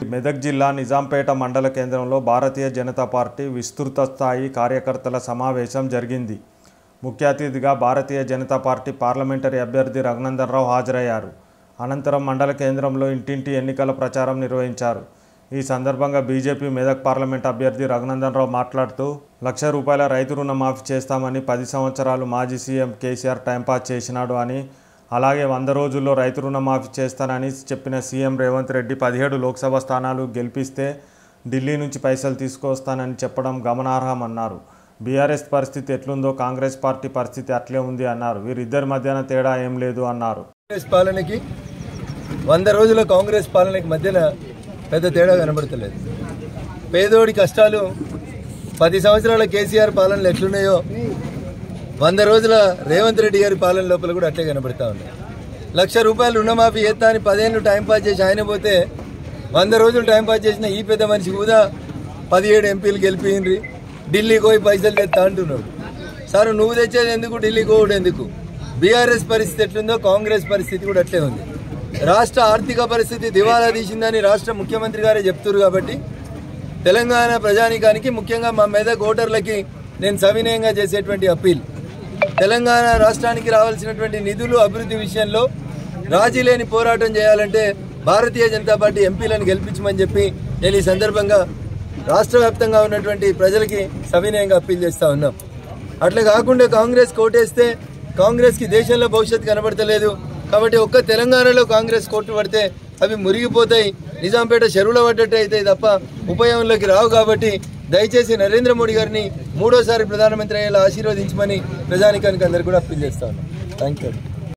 మెదక్ జిల్లా నిజాంపేట మండల కేంద్రంలో భారతీయ జనతా పార్టీ విస్తృత స్థాయి కార్యకర్తల సమావేశం జరిగింది. ముఖ్య అతిథిగా భారతీయ జనతా పార్టీ పార్లమెంటరీ అభ్యర్థి రఘునందన్ రావు హాజరయ్యారు. అనంతరం మండల కేంద్రంలో ఇంటింటి ఎన్నికల ప్రచారం నిర్వహించారు. ఈ సందర్భంగా బీజేపీ మెదక్ పార్లమెంట్ అభ్యర్థి రఘునందన్ రావు మాట్లాడుతూ ₹1,00,000 రైతు రుణమాఫీ చేస్తామని 10 సంవత్సరాలు మాజీ సీఎం కేసీఆర్ టైంపాస్ చేసినాడు అని, అలాగే 100 రోజుల్లో రైతు రుణమాఫీ చేస్తానని చెప్పిన సీఎం రేవంత్ రెడ్డి 17 లోక్సభ స్థానాలు గెలిపిస్తే ఢిల్లీ నుంచి పైసలు తీసుకొస్తానని చెప్పడం గమనార్హమన్నారు. బీఆర్ఎస్ పరిస్థితి ఎట్లుందో కాంగ్రెస్ పార్టీ పరిస్థితి అట్లే ఉంది అన్నారు. వీరిద్దరి మధ్యన తేడా ఏం లేదు అన్నారు. కాంగ్రెస్ పాలనకి 100 రోజుల కాంగ్రెస్ పాలనకి మధ్యన పెద్ద తేడా కనబడతలేదు. పేదోడి కష్టాలు 10 సంవత్సరాల కేసీఆర్ పాలనలు ఎట్లున్నాయో 100 రోజుల రేవంత్ రెడ్డి గారి పాలన లోపల కూడా అట్లే కనబడతా ఉన్నాయి. ₹1,00,000 రుణమాఫీ చేస్తా అని 10 ఏళ్ళు టైంపాస్ చేసి ఆయన పోతే 100 రోజులు టైంపాస్ చేసిన ఈ పెద్ద మనిషి కూడా 17 ఎంపీలు గెలిపిండ్రి, ఢిల్లీకి పోయి పైసలు తెస్తా అంటున్నాడు. సార్ నువ్వు తెచ్చేది ఎందుకు, ఢిల్లీకి పోవడం ఎందుకు? బీఆర్ఎస్ పరిస్థితి ఎట్లుందో కాంగ్రెస్ పరిస్థితి కూడా అట్లే ఉంది. రాష్ట్ర ఆర్థిక పరిస్థితి దివాలా తీసిందని రాష్ట్ర ముఖ్యమంత్రి గారే చెప్తున్నారు. కాబట్టి తెలంగాణ ప్రజానీకానికి, ముఖ్యంగా మా మెదక్ ఓటర్లకి నేను సవినయంగా చేసేటువంటి అప్పీల్, తెలంగాణ రాష్ట్రానికి రావాల్సినటువంటి నిధులు అభివృద్ధి విషయంలో రాజీ లేని పోరాటం చేయాలంటే భారతీయ జనతా పార్టీ ఎంపీలను గెలిపించమని చెప్పి నేను ఈ సందర్భంగా రాష్ట్ర వ్యాప్తంగా ఉన్నటువంటి ప్రజలకి సవినయంగా అప్పీల్ చేస్తూ ఉన్నాం. అట్లా కాకుండా కాంగ్రెస్ కోటేస్తే కాంగ్రెస్కి దేశంలో భవిష్యత్తు కనబడతలేదు. కాబట్టి ఒక్క తెలంగాణలో కాంగ్రెస్ కోట్లు పడితే అవి మురిగిపోతాయి, నిజాంపేట చెరువులో పడ్డట్టు అవుతాయి తప్ప ఉపయోగంలోకి రావు. కాబట్టి దయచేసి నరేంద్ర మోడీ గారిని 3వ సారి ప్రధానమంత్రి అయ్యేలా ఆశీర్వదించమని ప్రజానికానికి అందరికీ కూడా అప్పీల్ చేస్తా ఉన్నాం. Thank you.